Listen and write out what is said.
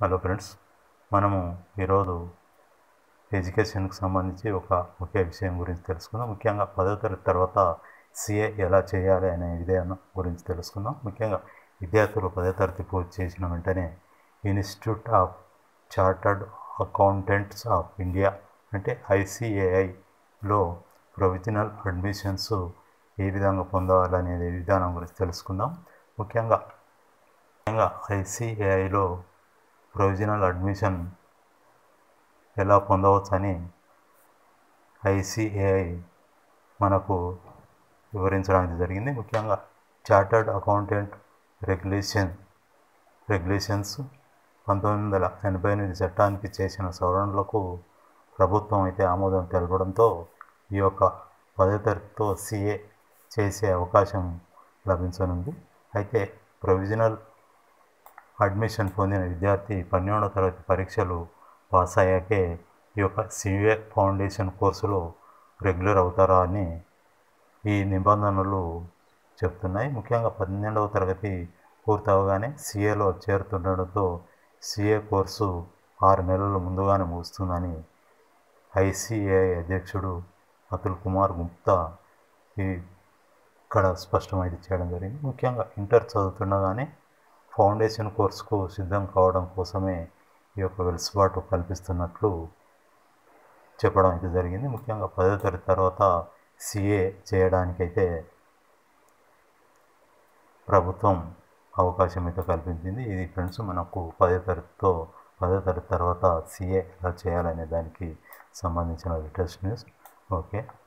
Hello friends, మనము ఈరోజు ఎడ్యుకేషన్కి సంబంధించి ఒక ముఖ్య విషయం గురించి తెలుసుకుందాం. ముఖ్యంగా 10వ తరగతి తర్వాత సిఏ ఎలా చేయాలి అనే విధానం గురించి తెలుసుకుందాం. ముఖ్యంగా విద్యార్థులు 10వ తరగతి పూర్తి చేసిన వెంటనే institute of chartered accountants of India అంటే ICAIలో ప్రొవిజనల్ అడ్మిషన్స్ ఏ విధంగా పొందాలనే విధానం గురించి తెలుసుకుందాం. ముఖ్యంగా ICAIలో ప్రొవిజనల్ అడ్మిషన్ ఎలా పొందవచ్చని ICAI మనకు వివరించడానికి జరిగింది. ముఖ్యంగా చార్టర్డ్ అకౌంటెంట్ రెగ్యులేషన్స్ 1988 చట్టానికి చేసిన సవరణలకు ప్రభుత్వం అయితే ఆమోదం తెలపడంతో ఈ యొక్క 10వ తరగతితో CA చేసే అవకాశం లభించనుంది. అయితే ప్రొవిజనల్ అడ్మిషన్ పొందిన విద్యార్థి 12వ తరగతి పరీక్షలు పాస్ అయ్యాకే ఈ యొక్క CA ఫౌండేషన్ కోర్సులో రెగ్యులర్ అవుతారా అని ఈ నిబంధనలు చెప్తున్నాయి. ముఖ్యంగా 12వ తరగతి పూర్తవగానే CAలో చేరుతుండడంతో CA కోర్సు 6 నెలల ముందుగానే ముగుస్తుందని ICAI అధ్యక్షుడు అతుల్ కుమార్ గుప్తా ఇక్కడ స్పష్టమైతే చేయడం జరిగింది. ముఖ్యంగా ఇంటర్ చదువుతుండగానే ఫౌండేషన్ కోర్సుకు సిద్ధం కావడం కోసమే ఈ యొక్క వెసులుబాటు కల్పిస్తున్నట్లు చెప్పడం అయితే జరిగింది. ముఖ్యంగా 10వ తరగతి తర్వాత CA చేయడానికైతే ప్రభుత్వం అవకాశం అయితే కల్పించింది. ఇది ఫ్రెండ్స్ మనకు 10వ తరగతి తర్వాత CA ఎలా చేయాలనే దానికి సంబంధించిన లేటెస్ట్ న్యూస్. ఓకే.